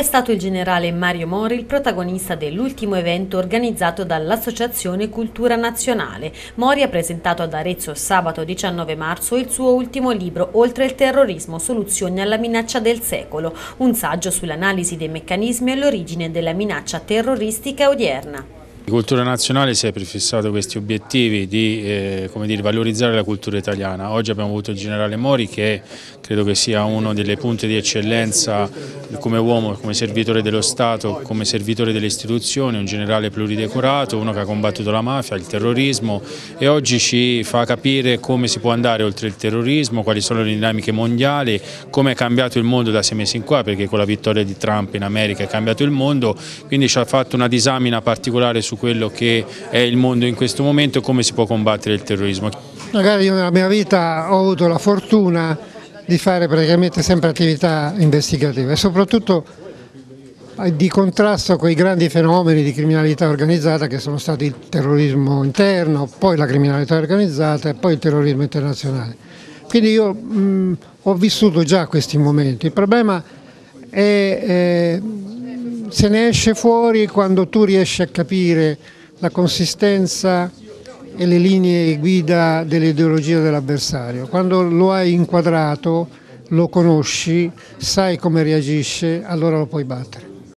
È stato il generale Mario Mori il protagonista dell'ultimo evento organizzato dall'Associazione Cultura Nazionale. Mori ha presentato ad Arezzo sabato 19 marzo il suo ultimo libro Oltre il terrorismo, soluzioni alla minaccia del secolo, un saggio sull'analisi dei meccanismi e l'origine della minaccia terroristica odierna. La Cultura Nazionale si è prefissato questi obiettivi di valorizzare la cultura italiana. Oggi abbiamo avuto il generale Mori, che credo che sia uno delle punte di eccellenza come uomo, come servitore dello Stato, come servitore delle istituzioni, un generale pluridecorato, uno che ha combattuto la mafia, il terrorismo, e oggi ci fa capire come si può andare oltre il terrorismo, quali sono le dinamiche mondiali, come è cambiato il mondo da 6 mesi in qua, perché con la vittoria di Trump in America è cambiato il mondo, quindi ci ha fatto una disamina particolare su quello che è il mondo in questo momento e come si può combattere il terrorismo. Magari io nella mia vita ho avuto la fortuna di fare praticamente sempre attività investigative e soprattutto di contrasto con i grandi fenomeni di criminalità organizzata che sono stati il terrorismo interno, poi la criminalità organizzata e poi il terrorismo internazionale. Quindi io ho vissuto già questi momenti. Il problema è se ne esce fuori quando tu riesci a capire la consistenza e le linee guida dell'ideologia dell'avversario. Quando lo hai inquadrato, lo conosci, sai come reagisce, allora lo puoi battere.